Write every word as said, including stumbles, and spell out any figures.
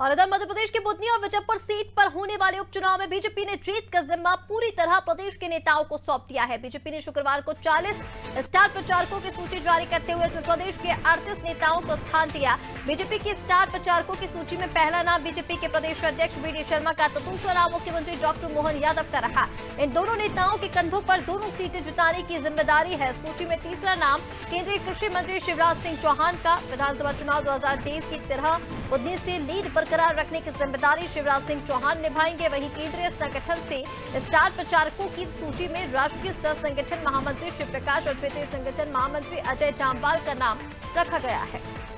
और इधर मध्य प्रदेश के बुधनी और विजयपुर सीट पर होने वाले उपचुनाव में बीजेपी ने जीत का जिम्मा पूरी तरह प्रदेश के नेताओं को सौंप दिया है। बीजेपी ने शुक्रवार को चालीस स्टार प्रचारकों की सूची जारी करते हुए इसमें प्रदेश के अड़तीस नेताओं को स्थान दिया। बीजेपी के स्टार प्रचारकों की सूची में पहला नाम बीजेपी के प्रदेश अध्यक्ष वी डी शर्मा का तो दूसरा नाम मुख्यमंत्री डॉक्टर मोहन यादव का रहा। इन दोनों नेताओं के कंधों पर दोनों सीटें जिताने की जिम्मेदारी है। सूची में तीसरा नाम केंद्रीय कृषि मंत्री शिवराज सिंह चौहान का। विधानसभा चुनाव दो हजार तेईस की तरह बुधनी से लीड बरकरार रखने की जिम्मेदारी शिवराज सिंह चौहान निभाएंगे। वहीं केंद्रीय संगठन से स्टार प्रचारकों की सूची में राष्ट्रीय सह संगठन महामंत्री शिव प्रकाश और क्षेत्रीय संगठन महामंत्री अजय जामवाल का नाम रखा गया है।